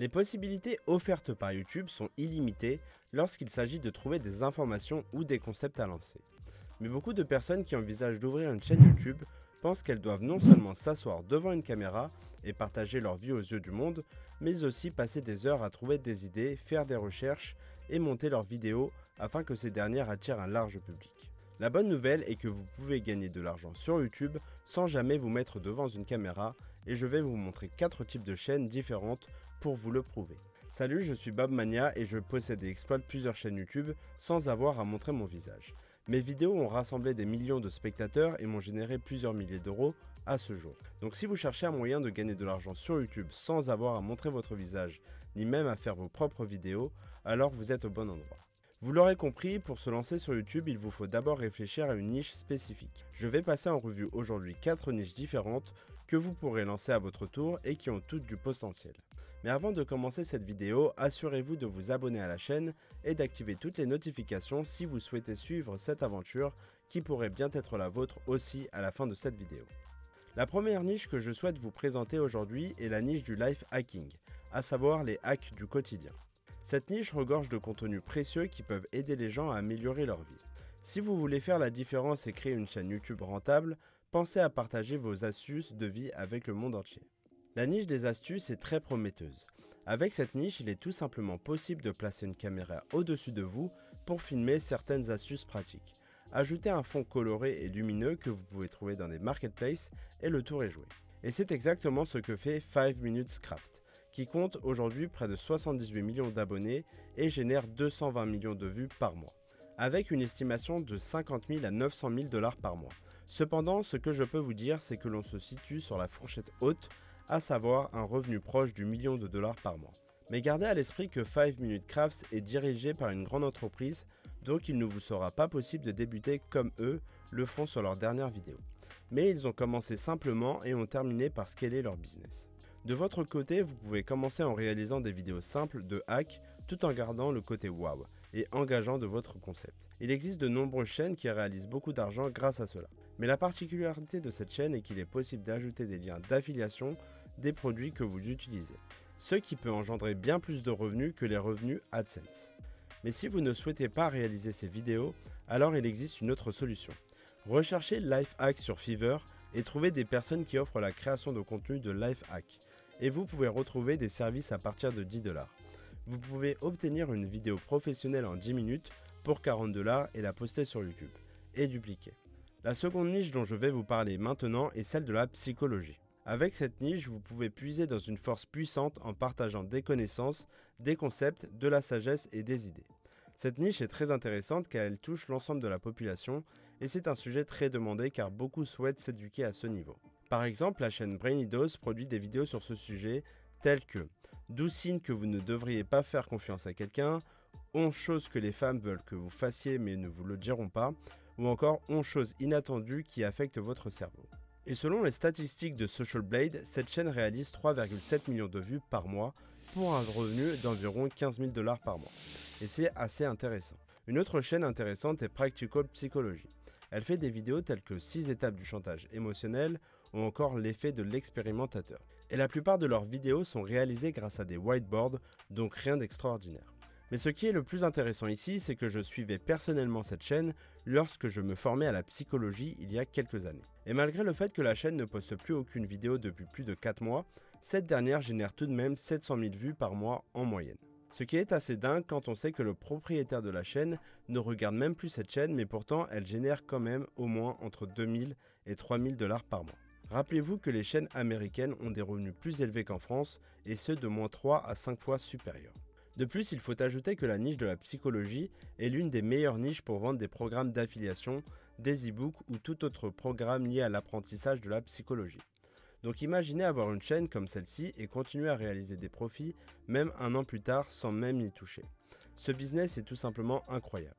Les possibilités offertes par YouTube sont illimitées lorsqu'il s'agit de trouver des informations ou des concepts à lancer. Mais beaucoup de personnes qui envisagent d'ouvrir une chaîne YouTube pensent qu'elles doivent non seulement s'asseoir devant une caméra et partager leur vie aux yeux du monde, mais aussi passer des heures à trouver des idées, faire des recherches et monter leurs vidéos afin que ces dernières attirent un large public. La bonne nouvelle est que vous pouvez gagner de l'argent sur YouTube sans jamais vous mettre devant une caméra et je vais vous montrer 4 types de chaînes différentes pour vous le prouver. Salut, je suis Bobmania et je possède et exploite plusieurs chaînes YouTube sans avoir à montrer mon visage. Mes vidéos ont rassemblé des millions de spectateurs et m'ont généré plusieurs milliers d'euros à ce jour. Donc si vous cherchez un moyen de gagner de l'argent sur YouTube sans avoir à montrer votre visage, ni même à faire vos propres vidéos, alors vous êtes au bon endroit. Vous l'aurez compris, pour se lancer sur YouTube, il vous faut d'abord réfléchir à une niche spécifique. Je vais passer en revue aujourd'hui 4 niches différentes que vous pourrez lancer à votre tour et qui ont toutes du potentiel. Mais avant de commencer cette vidéo, assurez-vous de vous abonner à la chaîne et d'activer toutes les notifications si vous souhaitez suivre cette aventure qui pourrait bien être la vôtre aussi à la fin de cette vidéo. La première niche que je souhaite vous présenter aujourd'hui est la niche du life hacking, à savoir les hacks du quotidien. Cette niche regorge de contenus précieux qui peuvent aider les gens à améliorer leur vie. Si vous voulez faire la différence et créer une chaîne YouTube rentable, pensez à partager vos astuces de vie avec le monde entier. La niche des astuces est très prometteuse. Avec cette niche, il est tout simplement possible de placer une caméra au-dessus de vous pour filmer certaines astuces pratiques. Ajoutez un fond coloré et lumineux que vous pouvez trouver dans des marketplaces et le tour est joué. Et c'est exactement ce que fait 5 Minutes Craft, qui compte aujourd'hui près de 78 millions d'abonnés et génère 220 millions de vues par mois, avec une estimation de 50 000 à 900 000 $ par mois. Cependant, ce que je peux vous dire, c'est que l'on se situe sur la fourchette haute, à savoir un revenu proche du million de dollars par mois. Mais gardez à l'esprit que 5 Minutes Crafts est dirigé par une grande entreprise, donc il ne vous sera pas possible de débuter comme eux le font sur leur dernière vidéo. Mais ils ont commencé simplement et ont terminé par scaler leur business. De votre côté, vous pouvez commencer en réalisant des vidéos simples de hack tout en gardant le côté wow et engageant de votre concept. Il existe de nombreuses chaînes qui réalisent beaucoup d'argent grâce à cela. Mais la particularité de cette chaîne est qu'il est possible d'ajouter des liens d'affiliation des produits que vous utilisez, ce qui peut engendrer bien plus de revenus que les revenus AdSense. Mais si vous ne souhaitez pas réaliser ces vidéos, alors il existe une autre solution. Recherchez Life Hack sur Fiverr et trouvez des personnes qui offrent la création de contenu de Life Hack. Et vous pouvez retrouver des services à partir de 10 $. Vous pouvez obtenir une vidéo professionnelle en 10 minutes pour 40 $ et la poster sur YouTube, et dupliquer. La seconde niche dont je vais vous parler maintenant est celle de la psychologie. Avec cette niche, vous pouvez puiser dans une force puissante en partageant des connaissances, des concepts, de la sagesse et des idées. Cette niche est très intéressante car elle touche l'ensemble de la population et c'est un sujet très demandé car beaucoup souhaitent s'éduquer à ce niveau. Par exemple, la chaîne Brainidos produit des vidéos sur ce sujet telles que 12 signes que vous ne devriez pas faire confiance à quelqu'un, 11 choses que les femmes veulent que vous fassiez mais ne vous le diront pas, ou encore 11 choses inattendues qui affectent votre cerveau. Et selon les statistiques de Social Blade, cette chaîne réalise 3,7 millions de vues par mois pour un revenu d'environ 15 000 $ par mois. Et c'est assez intéressant. Une autre chaîne intéressante est Practical Psychology. Elle fait des vidéos telles que 6 étapes du chantage émotionnel ou encore l'effet de l'expérimentateur. Et la plupart de leurs vidéos sont réalisées grâce à des whiteboards, donc rien d'extraordinaire. Mais ce qui est le plus intéressant ici, c'est que je suivais personnellement cette chaîne lorsque je me formais à la psychologie il y a quelques années. Et malgré le fait que la chaîne ne poste plus aucune vidéo depuis plus de 4 mois, cette dernière génère tout de même 700 000 vues par mois en moyenne. Ce qui est assez dingue quand on sait que le propriétaire de la chaîne ne regarde même plus cette chaîne, mais pourtant elle génère quand même au moins entre 2000 et 3000 $ par mois. Rappelez-vous que les chaînes américaines ont des revenus plus élevés qu'en France, et ceux de moins 3 à 5 fois supérieurs. De plus, il faut ajouter que la niche de la psychologie est l'une des meilleures niches pour vendre des programmes d'affiliation, des e-books ou tout autre programme lié à l'apprentissage de la psychologie. Donc imaginez avoir une chaîne comme celle-ci et continuer à réaliser des profits même un an plus tard sans même y toucher. Ce business est tout simplement incroyable.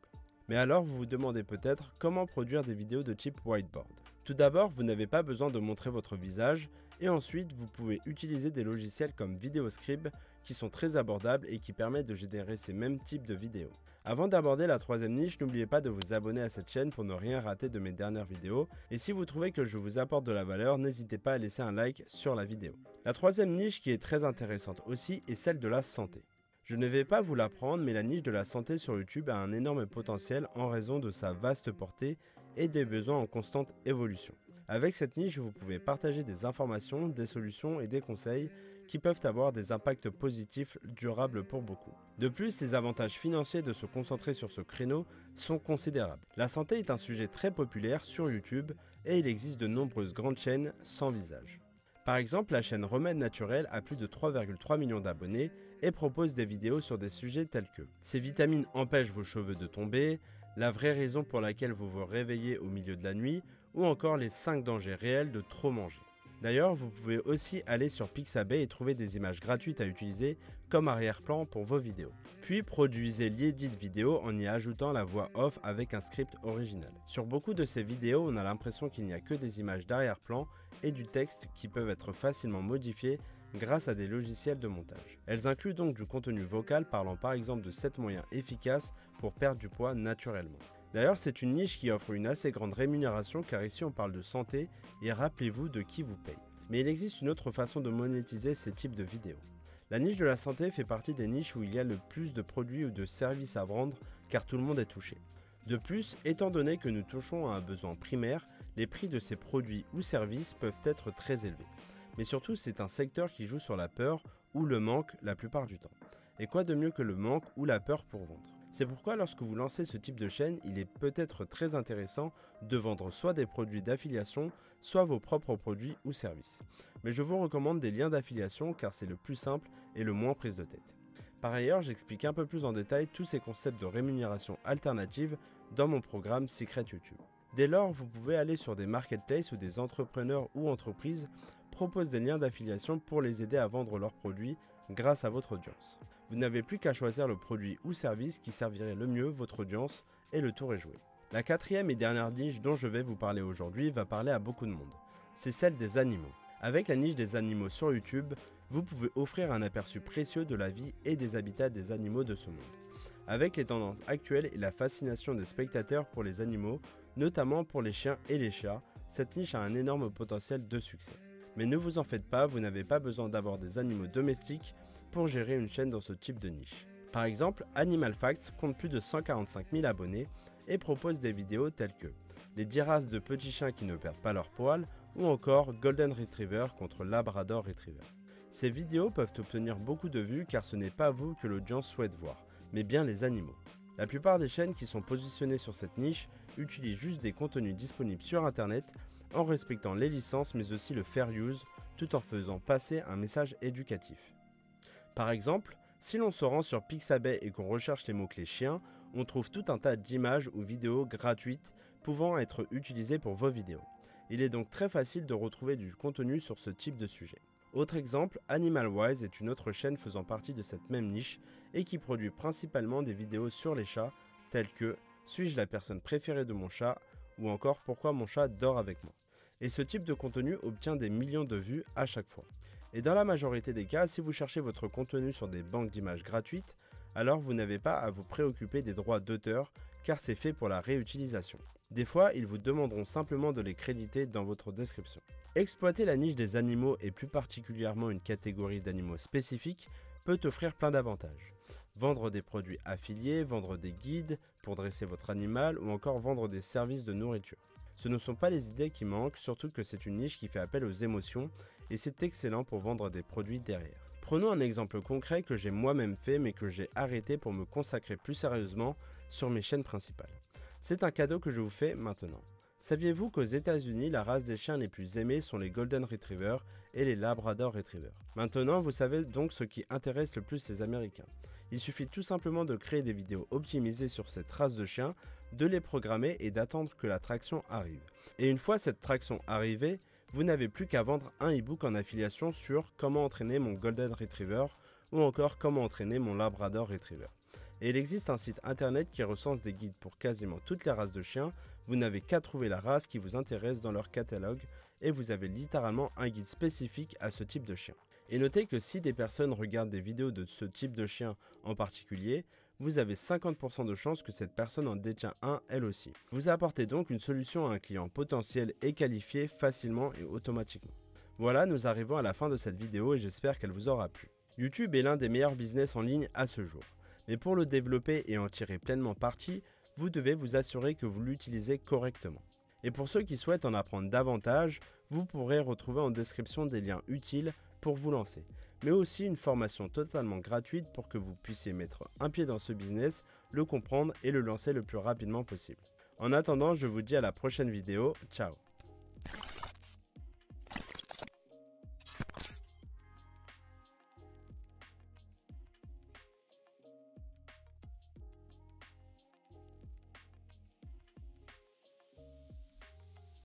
Mais alors vous vous demandez peut-être comment produire des vidéos de type whiteboard. Tout d'abord, vous n'avez pas besoin de montrer votre visage et ensuite vous pouvez utiliser des logiciels comme VideoScribe qui sont très abordables et qui permettent de générer ces mêmes types de vidéos. Avant d'aborder la troisième niche, n'oubliez pas de vous abonner à cette chaîne pour ne rien rater de mes dernières vidéos. Et si vous trouvez que je vous apporte de la valeur, n'hésitez pas à laisser un like sur la vidéo. La troisième niche qui est très intéressante aussi est celle de la santé. Je ne vais pas vous l'apprendre, mais la niche de la santé sur YouTube a un énorme potentiel en raison de sa vaste portée et des besoins en constante évolution. Avec cette niche, vous pouvez partager des informations, des solutions et des conseils qui peuvent avoir des impacts positifs durables pour beaucoup. De plus, les avantages financiers de se concentrer sur ce créneau sont considérables. La santé est un sujet très populaire sur YouTube et il existe de nombreuses grandes chaînes sans visage. Par exemple, la chaîne Remède Naturel a plus de 3,3 millions d'abonnés et propose des vidéos sur des sujets tels que ces vitamines empêchent vos cheveux de tomber, la vraie raison pour laquelle vous vous réveillez au milieu de la nuit ou encore les 5 dangers réels de trop manger. D'ailleurs, vous pouvez aussi aller sur Pixabay et trouver des images gratuites à utiliser comme arrière-plan pour vos vidéos. Puis produisez l'édit vidéo en y ajoutant la voix off avec un script original. Sur beaucoup de ces vidéos, on a l'impression qu'il n'y a que des images d'arrière-plan et du texte qui peuvent être facilement modifiés grâce à des logiciels de montage. Elles incluent donc du contenu vocal parlant par exemple de 7 moyens efficaces pour perdre du poids naturellement. D'ailleurs, c'est une niche qui offre une assez grande rémunération car ici on parle de santé et rappelez-vous de qui vous paye. Mais il existe une autre façon de monétiser ces types de vidéos. La niche de la santé fait partie des niches où il y a le plus de produits ou de services à vendre car tout le monde est touché. De plus, étant donné que nous touchons à un besoin primaire, les prix de ces produits ou services peuvent être très élevés. Mais surtout, c'est un secteur qui joue sur la peur ou le manque la plupart du temps. Et quoi de mieux que le manque ou la peur pour vendre ? C'est pourquoi lorsque vous lancez ce type de chaîne, il est peut-être très intéressant de vendre soit des produits d'affiliation, soit vos propres produits ou services. Mais je vous recommande des liens d'affiliation car c'est le plus simple et le moins prise de tête. Par ailleurs, j'explique un peu plus en détail tous ces concepts de rémunération alternative dans mon programme Secret YouTube. Dès lors, vous pouvez aller sur des marketplaces où des entrepreneurs ou entreprises proposent des liens d'affiliation pour les aider à vendre leurs produits grâce à votre audience. Vous n'avez plus qu'à choisir le produit ou service qui servirait le mieux votre audience et le tour est joué. La quatrième et dernière niche dont je vais vous parler aujourd'hui va parler à beaucoup de monde. C'est celle des animaux. Avec la niche des animaux sur YouTube, vous pouvez offrir un aperçu précieux de la vie et des habitats des animaux de ce monde. Avec les tendances actuelles et la fascination des spectateurs pour les animaux, notamment pour les chiens et les chats, cette niche a un énorme potentiel de succès. Mais ne vous en faites pas, vous n'avez pas besoin d'avoir des animaux domestiques pour gérer une chaîne dans ce type de niche. Par exemple, Animal Facts compte plus de 145 000 abonnés et propose des vidéos telles que les 10 races de petits chiens qui ne perdent pas leur poil ou encore Golden Retriever contre Labrador Retriever. Ces vidéos peuvent obtenir beaucoup de vues car ce n'est pas vous que l'audience souhaite voir, mais bien les animaux. La plupart des chaînes qui sont positionnées sur cette niche utilisent juste des contenus disponibles sur internet en respectant les licences mais aussi le fair use tout en faisant passer un message éducatif. Par exemple, si l'on se rend sur Pixabay et qu'on recherche les mots-clés chiens, on trouve tout un tas d'images ou vidéos gratuites pouvant être utilisées pour vos vidéos. Il est donc très facile de retrouver du contenu sur ce type de sujet. Autre exemple, AnimalWise est une autre chaîne faisant partie de cette même niche et qui produit principalement des vidéos sur les chats telles que « Suis-je la personne préférée de mon chat ?» ou encore « Pourquoi mon chat dort avec moi ?» Et ce type de contenu obtient des millions de vues à chaque fois. Et dans la majorité des cas, si vous cherchez votre contenu sur des banques d'images gratuites, alors vous n'avez pas à vous préoccuper des droits d'auteur car c'est fait pour la réutilisation. Des fois, ils vous demanderont simplement de les créditer dans votre description. Exploiter la niche des animaux et plus particulièrement une catégorie d'animaux spécifiques peut offrir plein d'avantages. Vendre des produits affiliés, vendre des guides pour dresser votre animal ou encore vendre des services de nourriture. Ce ne sont pas les idées qui manquent, surtout que c'est une niche qui fait appel aux émotions et c'est excellent pour vendre des produits derrière. Prenons un exemple concret que j'ai moi-même fait mais que j'ai arrêté pour me consacrer plus sérieusement sur mes chaînes principales. C'est un cadeau que je vous fais maintenant. Saviez-vous qu'aux États-Unis, la race des chiens les plus aimés sont les Golden Retriever et les Labrador Retriever? Maintenant, vous savez donc ce qui intéresse le plus les Américains. Il suffit tout simplement de créer des vidéos optimisées sur cette race de chiens, de les programmer et d'attendre que la traction arrive. Et une fois cette traction arrivée, vous n'avez plus qu'à vendre un e-book en affiliation sur comment entraîner mon Golden Retriever ou encore comment entraîner mon Labrador Retriever. Et il existe un site internet qui recense des guides pour quasiment toutes les races de chiens. Vous n'avez qu'à trouver la race qui vous intéresse dans leur catalogue et vous avez littéralement un guide spécifique à ce type de chien. Et notez que si des personnes regardent des vidéos de ce type de chien en particulier, vous avez 50% de chances que cette personne en détient un elle aussi. Vous apportez donc une solution à un client potentiel et qualifié facilement et automatiquement. Voilà, nous arrivons à la fin de cette vidéo et j'espère qu'elle vous aura plu. YouTube est l'un des meilleurs business en ligne à ce jour. Mais pour le développer et en tirer pleinement parti, vous devez vous assurer que vous l'utilisez correctement. Et pour ceux qui souhaitent en apprendre davantage, vous pourrez retrouver en description des liens utiles pour vous lancer, mais aussi une formation totalement gratuite pour que vous puissiez mettre un pied dans ce business, le comprendre et le lancer le plus rapidement possible. En attendant, je vous dis à la prochaine vidéo, ciao!